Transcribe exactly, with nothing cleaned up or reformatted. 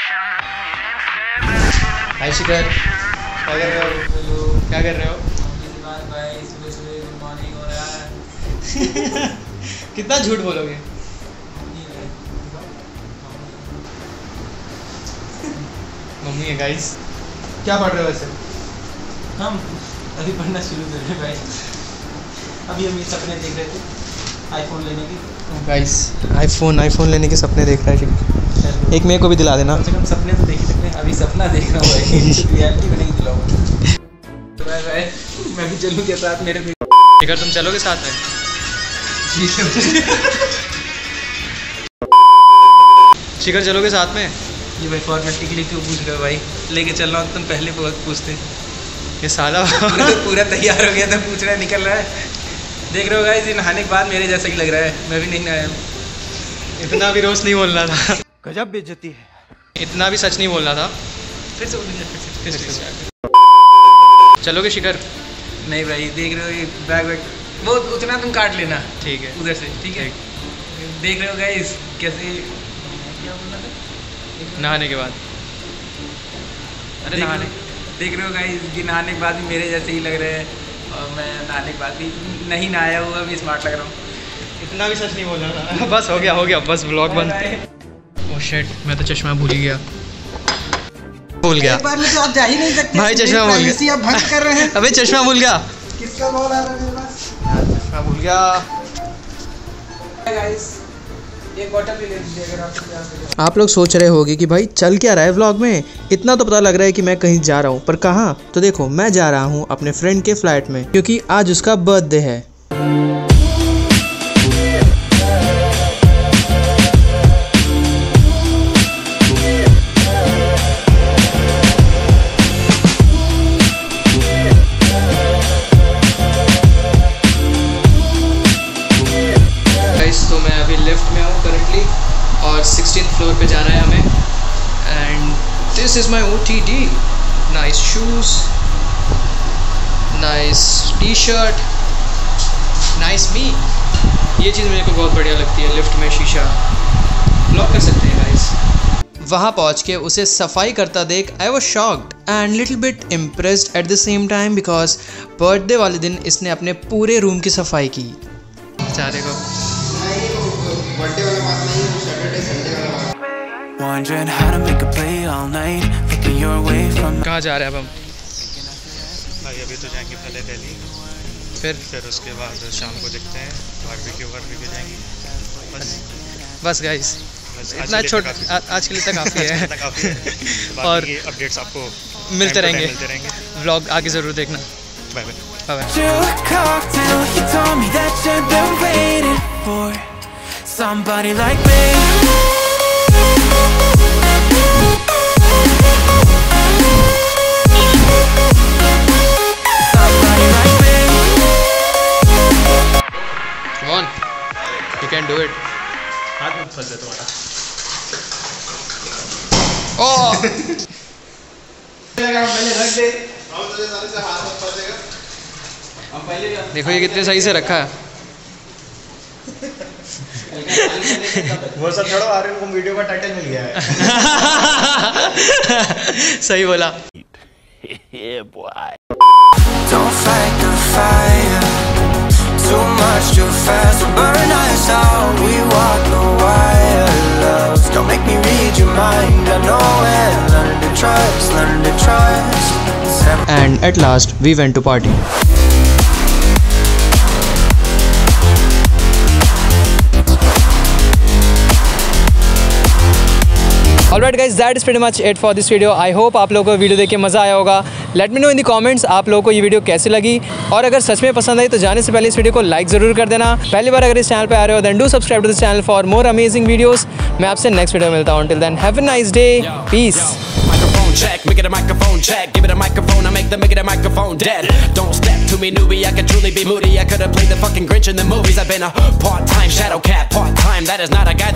हाय शिखर, क्या कर रहे हो? क्या कर रहे हो? भाई सुबह सुबह गुड मॉर्निंग हो रहा है। कितना झूठ बोलोगे? मम्मी है गाइस। क्या पढ़ रहे हो वैसे? हम अभी पढ़ना शुरू कर रहे हैं भाई। अभी हम ये सपने देख रहे थे आईफोन लेने की। गाइस आईफोन आईफोन लेने के सपने देख रहा है शिखर। एक मेरे को भी दिला देना। कम से कम सपने तो देख ही सकते हैं। अभी सपना देख रहा हूँ भाई, रियलिटी में नहीं दिलाऊंगा। बाय बाय, मैं भी चलूँ के साथ मेरे भी। शिखर तुम चलोगे साथ में? शिखर चलोगे साथ में? ये भाई फॉर्मेलिटी के लिए क्यों पूछ रहे हो भाई? लेके चल रहा हूँ तुम पहले बहुत पूछते। ये साला तो पूरा तैयार हो गया था, पूछ रहा है, निकल रहा है। देख रहे हो गाइस, ये नहाने के बाद मेरे जैसा ही लग रहा है। मैं भी नहीं नहाया। इतना भी रोज नहीं बोलना था। गजब बेइज्जती है। इतना भी सच नहीं बोलना था। फिर से बोलेंगे, फिर से फिर से चलोगे शिखर? नहीं भाई, देख रहे हो ये बैग वैग वो उतना तुम काट लेना ठीक है उधर से, ठीक है? देख रहे हो गाइस कैसे, क्या बोलना था? नहाने के बाद। अरे देख नहाने देख रहे हो गाइस कि नहाने के बाद भी मेरे जैसे ही लग रहे हैं, और मैं नहाने के बाद भी नहीं नहाया हुआ भी स्मार्ट लग रहा हूँ। इतना भी सच नहीं बोलना था। बस हो गया हो गया बस व्लॉग बंद। ओह शिट, मैं तो चश्मा भूल ही गया। भूल गया। एक बार में तो आप जा ही नहीं सकते भाई, चश्मा भूल गया। आप भंग कर रहे हैं। अबे चश्मा भूल गया। किसका कॉल आ रहा है मेरे पास? चश्मा भूल गया। गाइस एक बॉटल भी ले लीजिए अगर आपको प्यास लगे। आप लोग सोच रहे होंगे कि भाई चल क्या रहा है व्लॉग में। इतना तो पता लग रहा है कि मैं कहीं जा रहा हूँ, पर कहाँ? तो देखो, मैं जा रहा हूँ अपने फ्रेंड के फ्लैट में, क्योंकि आज उसका बर्थडे है। तो मैं अभी लिफ्ट में हूँ करंटली, और सिक्सटीन फ्लोर पे जाना है हमें। And this is my O T D. Nice shoes, nice T shirt, nice me. ये चीज़ मेरे को बहुत बढ़िया लगती है, लिफ्ट में शीशा। ब्लॉक कर सकते हैं गाइस। वहाँ पहुँच के उसे सफाई करता देख I was shocked and little bit impressed at the same time, because birthday वाले दिन इसने अपने पूरे रूम की सफाई की। बेचारे को बर्थडे वाला बात नहीं है, सैटरडे संडे वाला बात। Wondering how to make a play all night, looking your way from. कहाँ जा रहे हैं अब हम? भाई अभी तो जाएंगे पहले दिल्ली, फिर फिर उसके बाद शाम को देखते हैं बारबेक्यू वारबेक्यू जाएंगे। बस बस गाइस, बस इतना छोटा आज के लिए तक काफ़ी है। काफ़ी है। और अपडेट्स आपको मिलते रहेंगे, मिलते रहेंगे। व्लॉग आगे ज़रूर देखना। Bye bye. You a cocktail, you told me that you've been waiting for somebody like me. Somebody like me. Come on, you can do it. हाथ में फंस जाए तुम्हारा। Oh! लगा पहले रख दे। हम तुझे सारे से हाथ में फंसेगा। हम पहले देखो ये कितने सही से रखा है। वो सब छोड़ो, आ रहे को वीडियो का टाइटल मिल गया है। सही बोला। Yeah, boy. Don't fight the fire. Too much, too fast. We'll burn us out. We walk the wire. Love, don't make me read your mind. I know it. Learn to trust. Learn to trust. And at last we went to party. Alright guys, that is pretty much it for this video. I hope आप लोगों को video देख के मज़ा आया होगा। Let me know in the comments आप लोगों को ये वीडियो कैसी लगी, और अगर सच में पसंद आई तो जाने से पहले इस वीडियो को लाइक ज़रूर कर देना। पहली बार अगर इस चैनल पे आ रहे हो then do subscribe to this channel for more amazing videos. मैं आपसे नेक्स्ट वीडियो में मिलता हूँ। Until then, have a nice day. Peace. Microphone check, make it a microphone check. Give it a microphone, I make the make it a microphone dead. Don't step to me, newbie. I could truly be moody. I could have played the fucking Grinch in the movies. I've been a part-time shadow cat, part-time. That is not a guy.